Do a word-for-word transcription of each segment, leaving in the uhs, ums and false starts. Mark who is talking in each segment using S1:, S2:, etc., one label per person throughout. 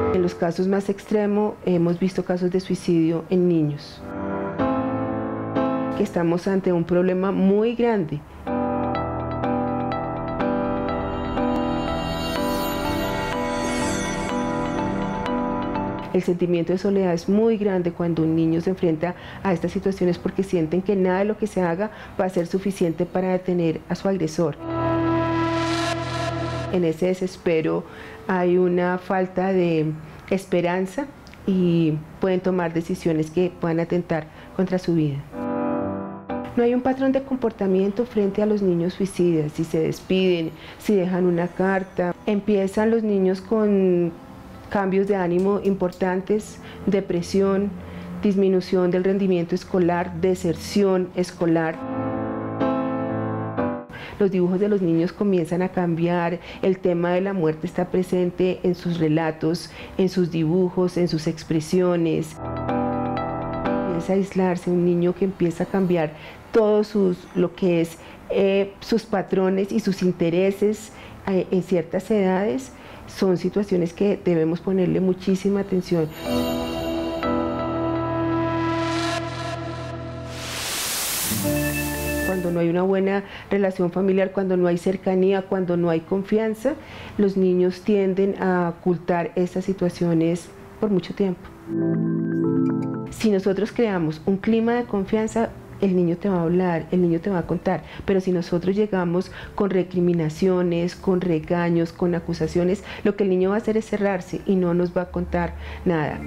S1: En los casos más extremos hemos visto casos de suicidio en niños. Estamos ante un problema muy grande. El sentimiento de soledad es muy grande cuando un niño se enfrenta a estas situaciones porque sienten que nada de lo que se haga va a ser suficiente para detener a su agresor. En ese desespero hay una falta de esperanza y pueden tomar decisiones que puedan atentar contra su vida. No hay un patrón de comportamiento frente a los niños suicidas, si se despiden, si dejan una carta. Empiezan los niños con cambios de ánimo importantes, depresión, disminución del rendimiento escolar, deserción escolar. Los dibujos de los niños comienzan a cambiar, el tema de la muerte está presente en sus relatos, en sus dibujos, en sus expresiones. Empieza a aislarse un niño que empieza a cambiar todo sus, lo que es eh, sus patrones y sus intereses eh, en ciertas edades. Son situaciones que debemos ponerle muchísima atención. Cuando no hay una buena relación familiar, cuando no hay cercanía, cuando no hay confianza, los niños tienden a ocultar estas situaciones por mucho tiempo. Si nosotros creamos un clima de confianza, el niño te va a hablar, el niño te va a contar, pero si nosotros llegamos con recriminaciones, con regaños, con acusaciones, lo que el niño va a hacer es cerrarse y no nos va a contar nada.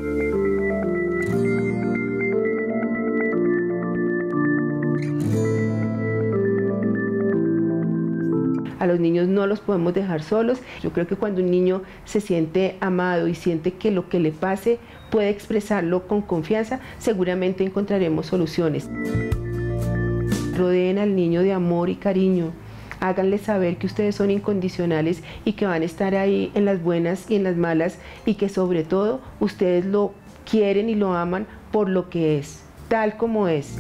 S1: A los niños no los podemos dejar solos. Yo creo que cuando un niño se siente amado y siente que lo que le pase puede expresarlo con confianza, seguramente encontraremos soluciones. Rodeen al niño de amor y cariño. Háganle saber que ustedes son incondicionales y que van a estar ahí en las buenas y en las malas y que sobre todo ustedes lo quieren y lo aman por lo que es, tal como es.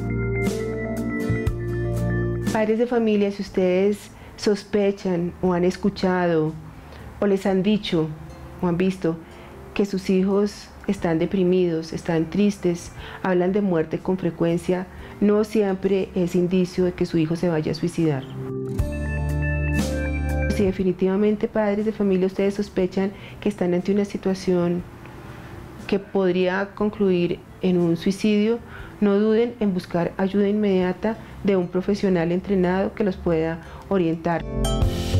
S1: Padres de familia, si ustedes sospechan o han escuchado o les han dicho o han visto que sus hijos están deprimidos, están tristes, hablan de muerte con frecuencia, no siempre es indicio de que su hijo se vaya a suicidar. Si definitivamente padres de familia ustedes sospechan que están ante una situación que podría concluir en un suicidio, no duden en buscar ayuda inmediata de un profesional entrenado que los pueda orientar.